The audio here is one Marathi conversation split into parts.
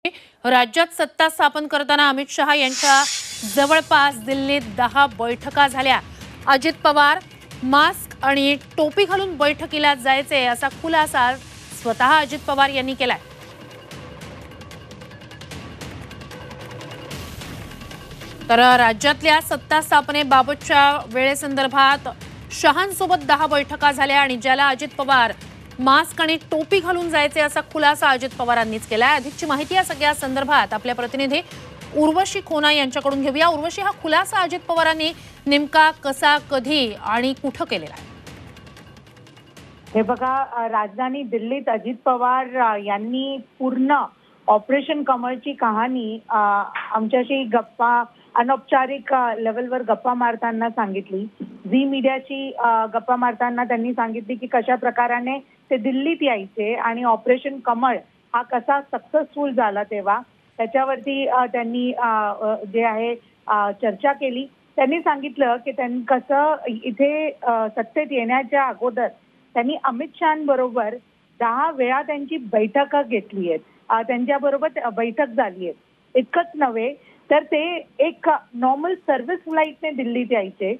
राज्यात सत्ता स्थापन करताना अमित शहा यांच्या जवळपास दिल्लीत 10 बैठका झाल्या। अजित पवार मास्क आणि टोपी घालून बैठकीला जायचे असा खुलासा स्वतः अजित पवार यांनी केलाय। तर राज्यातल्या सत्ता स्थापनेबाबतच्या वेळेसंदर्भात शहांसोबत 10 बैठका झाल्या आणि ज्याला अजित पवार मास्क आणि टोपी घालून जायचे असा खुलासा अजित पवारांनीच केलाय। अधिकची माहिती या सगळ्या संदर्भात आपल्या प्रतिनिधी उर्वशी खोना यांच्याकडून घेऊया। उर्वशी, हा खुलासा अजित पवारांनी नेमका कसा, कधी आणि कुठे केलेला आहे? हे बघा, राजधानी दिल्लीत अजित पवार यांनी पूर्ण ऑपरेशन कमळची कहाणी आमच्याशी गप्पा अनौपचारिक लेवलवर गप्पा मारताना सांगितली। झी मीडियाची गप्पा मारताना त्यांनी सांगितली की कशा प्रकाराने ते दिल्लीत यायचे आणि ऑपरेशन कमळ हा कसा सक्सेसफुल झाला तेव्हा त्याच्यावरती त्यांनी जे आहे चर्चा केली। त्यांनी सांगितलं की त्यांनी कसं इथे सत्तेत येण्याच्या अगोदर त्यांनी अमित शहांबरोबर 10 वेळा त्यांची बैठक घेतली आहे, त्यांच्याबरोबर बैठक झाली आहे। इतकंच नव्हे तर ते एक नॉर्मल सर्व्हिस फ्लाईटने दिल्लीत यायचे।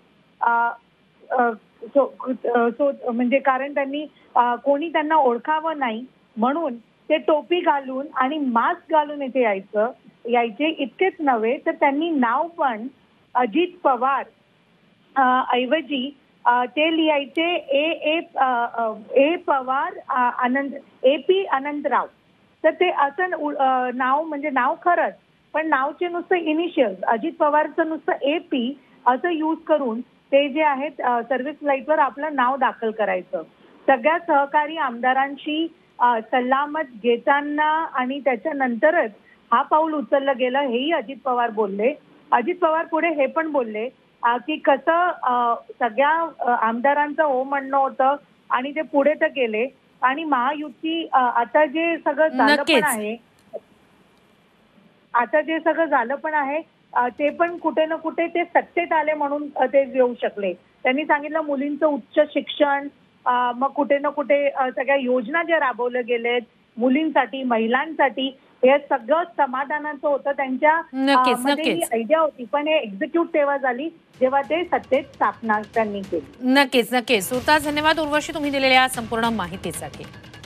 म्हणजे कारण त्यांनी कोणी त्यांना ओळखावं नाही म्हणून ते टोपी घालून आणि मास्क घालून इथे यायचे। इतकेच नव्हे तर त्यांनी नाव पण अजित पवार ऐवजी ते लिहायचे ए पवार आनंद AP अनंतराव। तर ते असं नाव म्हणजे नाव खरंच, पण नावचे नुसतं इनिशियल्स अजित पवारचं नुसतं AP असं यूज करून ते जे आहेत सर्व्हिस फ्लाईटवर आपलं नाव दाखल करायचं। सगळ्या सहकारी आमदारांशी सल्लामत घेताना आणि त्याच्यानंतरच हा पाऊल उचललं गेलं, हेही अजित पवार बोलले। अजित पवार पुढे हे पण बोलले की कसं सगळ्या आमदारांचं हो म्हणणं होतं आणि ते पुढे तर गेले आणि महायुती आता जे सगळं झालं पण आहे ते पण कुठे ना कुठे ते सत्तेत आले म्हणून ते येऊ शकले। त्यांनी सांगितलं मुलींचं उच्च शिक्षण, मग कुठे ना कुठे सगळ्या योजना ज्या राबवल्या गेलेत मुलींसाठी महिलांसाठी, हे सगळं समाधानाचं होतं। त्यांच्या मध्ये ही आयडिया होती, पण हे एक्झिक्यूट तेव्हा झाली जेव्हा ते सत्तेत स्थापना त्यांनी केली। नक्कीच। सुरताज धन्यवाद उर्वशी, तुम्ही दिलेल्या संपूर्ण माहितीसाठी।